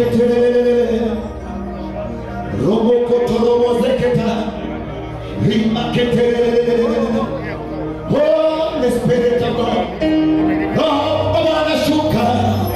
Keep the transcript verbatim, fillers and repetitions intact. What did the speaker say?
Rimakete Roboko Torobo Zeketa Rimakete. Holy Spirit of God, Roho Bwana shuka